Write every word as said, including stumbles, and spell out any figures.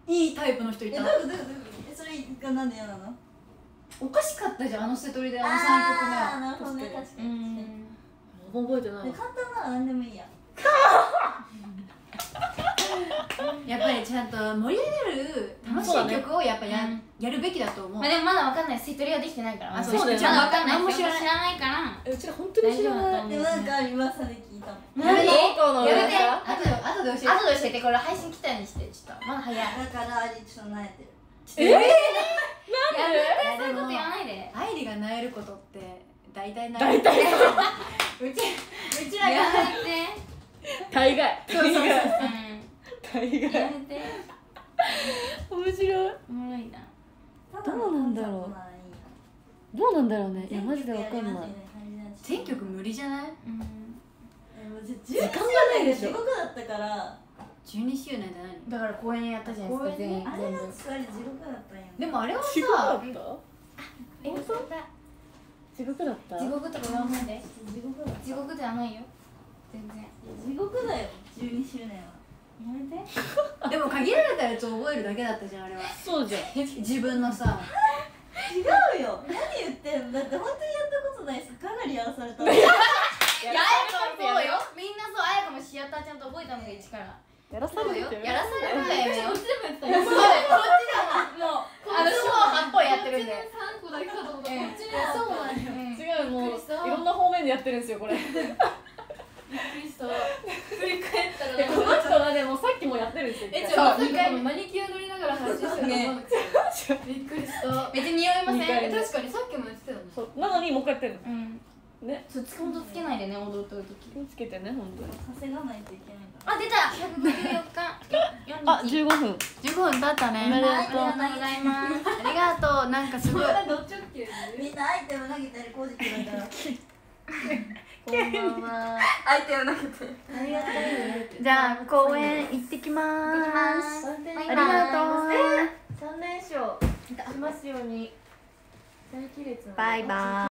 いいタイプの人いた。 え、どういうことどういうことえ、それがなんで嫌なの？ おかしかったじゃん、あの捨て取りであのさんきょくめは。 あー、なるほどね、確かに。 覚えてない。 簡単なのなんでもいいや。 やっぱりちゃんと盛り上がる楽しい曲をやっぱややるべきだと思う。 まあでもまだわかんない、セトリはできてないから。 あ、 そうだよね。 まだわかんない、 何も知らない知らないから。 うちら本当に知らない。 でもなんか噂で聞いたもん。 やめてのやめて後で後で教えて。 後で教えて、これ配信来たようにして、ちょっとまだ早い。 だからあれちょっと慣れてる。 えー、 やめて、 いやそういうこと言わないで。 愛理がなえることって大体ない。 大体そう。 うちうちらがやめて。 大概。 そうそうそう。 うん。 大概。 やめて。 面白い。 おもろいな。 どうなんだろう。どうなんだろうね。いやマジでわかんない。 全曲無理じゃない？ うん。 時間がないでしょ。地獄だったから。 じゅうにしゅうねんって何？ だから公演やったじゃないですか、全員。 あれがあれ地獄だったんや。 でもあれは地獄ださ、 った？ え、本当だ。 地獄だった？ 地獄とか言わないで。 地獄だ。 地獄ではないよ。全然。 地獄だよ。じゅうにしゅうねんは。 やめて。 でも限られたやつを覚えるだけだったじゃんあれは。 そうじゃん。 自分のさ。 違うよ。何言ってんの。だって本当にやったことない逆上がりやらされたの。 いや、あやかもそうよ。みんなそう、あやかもシアターちゃんと覚えたのが一から。 やらされてる。 やらされたよね。 こっちでもやってたそうだよ、こっちだもん。もう、あの、四方八方やってるんで。 さんこだけかと思った。 うんこっちでそうなんや。 違う、もういろんな方面でやってるんですよこれ。 びっくりした。振り返ったらえ、この人はね、もうさっきもやってるんですよ。 え、ちそうょっとマニキュア塗りながら話してるの思わなくて。びっくりした。 めっちゃ匂いません？ 二回え、確かにさっきも言ってたよね。 そうなのにもう一回やってるの。 うん。 ね。 そう、ほんとつけないでね、踊っとるとき。 気をつけてね、本当に。 稼がないといけないから。 あ、出た！ひゃくごじゅうよっか。 あ、十五分。 じゅうごふん経ったね。 おめでとうありがとうございます。 ありがとう。なんかすごい。 どっちを切る？みんなアイテム投げてるコージキだから。 こんばんは。 相手を投げて。 ありがとう。 じゃあ公園行ってきま行ってきまーす。 す。 バイバイ。 ありがとう。 三連勝しますように。大亀裂のバイバイ。